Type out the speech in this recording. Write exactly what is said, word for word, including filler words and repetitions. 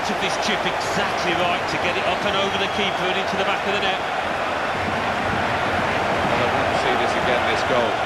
height of this chip exactly right to get it up and over the keeper and into the back of the net. Well, I want to see this again, this goal.